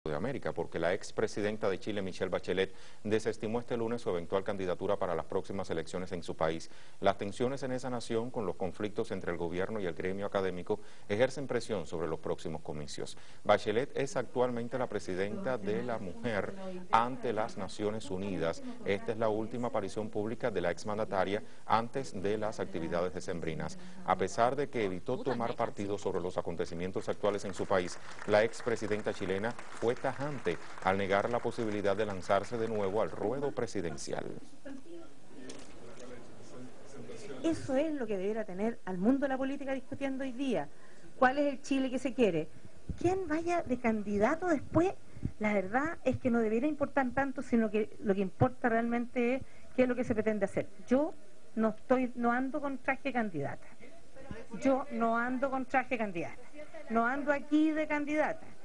de América, porque la expresidenta de Chile, Michelle Bachelet, desestimó este lunes su eventual candidatura para las próximas elecciones en su país. Las tensiones en esa nación, con los conflictos entre el gobierno y el gremio académico, ejercen presión sobre los próximos comicios. Bachelet es actualmente la presidenta de la mujer ante las Naciones Unidas. Esta es la última aparición pública de la exmandataria antes de las actividades decembrinas. A pesar de que evitó tomar partido sobre los acontecimientos actuales en su país, la expresidenta chilena fue tajante al negar la posibilidad de lanzarse de nuevo al ruedo presidencial. Eso es lo que debiera tener al mundo de la política discutiendo hoy día. ¿Cuál es el Chile que se quiere? ¿Quién vaya de candidato después? La verdad es que no debería importar tanto, sino que lo que importa realmente es qué es lo que se pretende hacer. Yo no ando con traje de candidata. Yo no ando con traje de candidata. No ando aquí de candidata.